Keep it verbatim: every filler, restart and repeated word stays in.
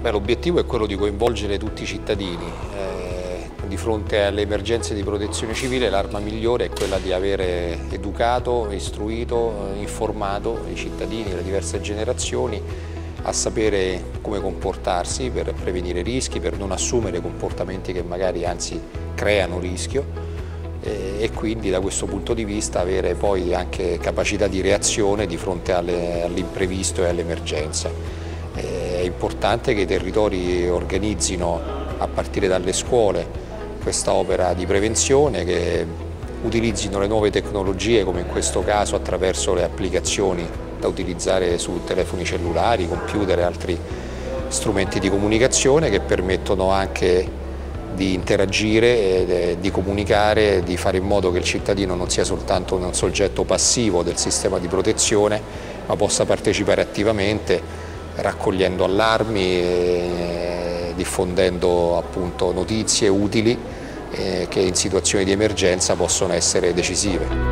L'obiettivo è quello di coinvolgere tutti i cittadini. Eh, di fronte alle emergenze di protezione civile l'arma migliore è quella di avere educato, istruito, informato i cittadini, le diverse generazioni a sapere come comportarsi per prevenire rischi, per non assumere comportamenti che magari anzi creano rischio e, e quindi da questo punto di vista avere poi anche capacità di reazione di fronte all'imprevisto e all'emergenza. È importante che i territori organizzino a partire dalle scuole questa opera di prevenzione, che utilizzino le nuove tecnologie come in questo caso attraverso le applicazioni da utilizzare su telefoni cellulari, computer e altri strumenti di comunicazione che permettono anche di interagire, di comunicare, di fare in modo che il cittadino non sia soltanto un soggetto passivo del sistema di protezione, ma possa partecipare attivamente raccogliendo allarmi, e diffondendo appunto notizie utili eh, che in situazioni di emergenza possono essere decisive.